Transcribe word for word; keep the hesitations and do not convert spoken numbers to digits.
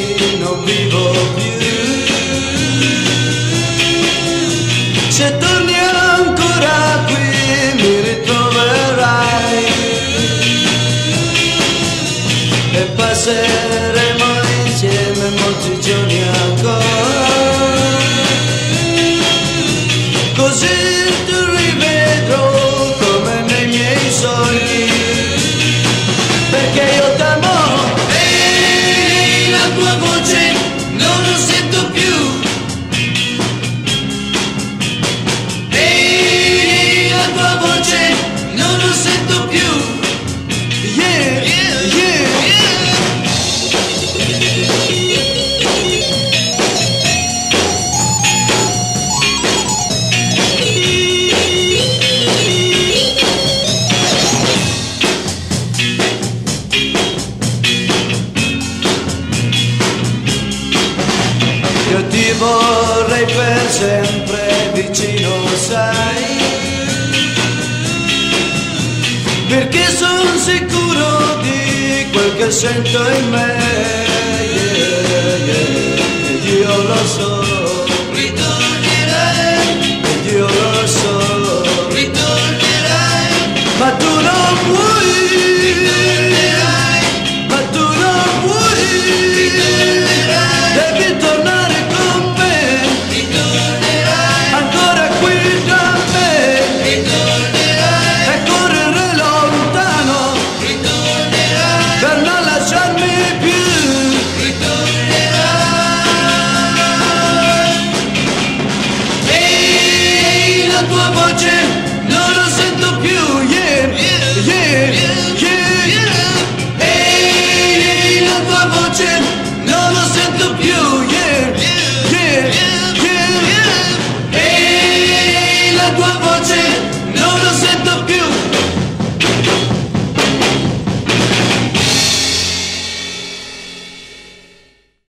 non vivo più. Se torni ancora qui mi ritroverai e passeremo insieme molti giorni ancora, così ti rivedrò come nei miei sogni, perché io t'amo. Ehi, la tua voce non lo sento più. Ehi, la tua voce non lo sento più. Yeah, yeah, yeah, yeah. Io ti vorrei per sempre vicino, sai, perché sono sicuro di quel che sento in me.